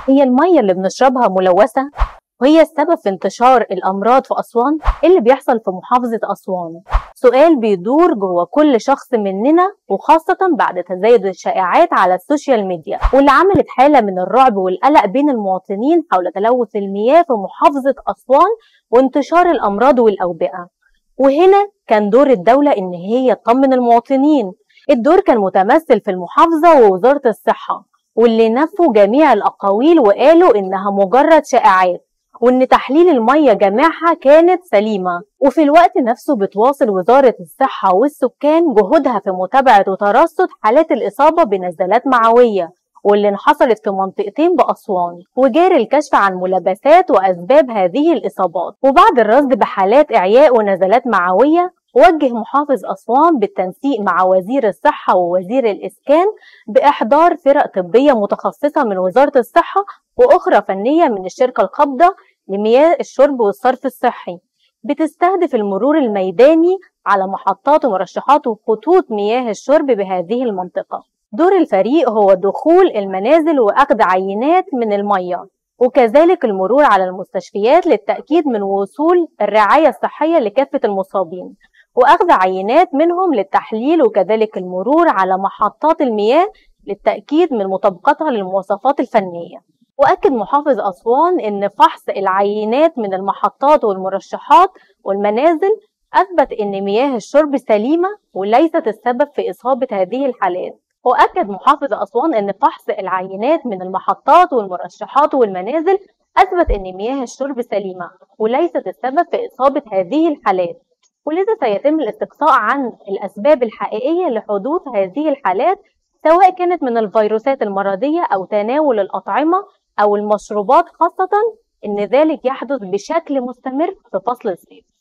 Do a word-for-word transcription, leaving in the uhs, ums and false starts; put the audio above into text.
هي المية اللي بنشربها ملوثة؟ وهي السبب في انتشار الأمراض في أسوان؟ إيه اللي بيحصل في محافظة أسوان؟ سؤال بيدور جوه كل شخص مننا، وخاصة بعد تزايد الشائعات على السوشيال ميديا واللي عملت حالة من الرعب والقلق بين المواطنين حول تلوث المياه في محافظة أسوان وانتشار الأمراض والأوبئة. وهنا كان دور الدولة إن هي تطمن المواطنين. الدور كان متمثل في المحافظة ووزارة الصحة، واللي نفوا جميع الأقاويل وقالوا إنها مجرد شائعات، وإن تحليل المية جميعها كانت سليمة. وفي الوقت نفسه بتواصل وزارة الصحة والسكان جهودها في متابعة وترصد حالات الإصابة بنزلات معوية واللي حصلت في منطقتين بأسوان، وجاري الكشف عن ملابسات وأسباب هذه الإصابات. وبعد الرصد بحالات إعياء ونزلات معوية، وجه محافظ أسوان بالتنسيق مع وزير الصحة ووزير الإسكان بإحضار فرق طبية متخصصة من وزارة الصحة وأخرى فنية من الشركة القابضة لمياه الشرب والصرف الصحي، بتستهدف المرور الميداني على محطات ومرشحات وخطوط مياه الشرب بهذه المنطقة. دور الفريق هو دخول المنازل وأخذ عينات من المياه، وكذلك المرور على المستشفيات للتأكيد من وصول الرعاية الصحية لكافة المصابين، وأخذ عينات منهم للتحليل، وكذلك المرور على محطات المياه للتأكيد من مطابقتها للمواصفات الفنية. وأكد محافظ أسوان إن فحص العينات من المحطات والمرشحات والمنازل أثبت إن مياه الشرب سليمة وليست السبب في إصابة هذه الحالات. وأكد محافظ أسوان إن فحص العينات من المحطات والمرشحات والمنازل أثبت إن مياه الشرب سليمة وليست السبب في إصابة هذه الحالات، ولذا سيتم الاستقصاء عن الأسباب الحقيقية لحدوث هذه الحالات، سواء كانت من الفيروسات المرضية أو تناول الأطعمة أو المشروبات، خاصة إن ذلك يحدث بشكل مستمر في فصل الصيف.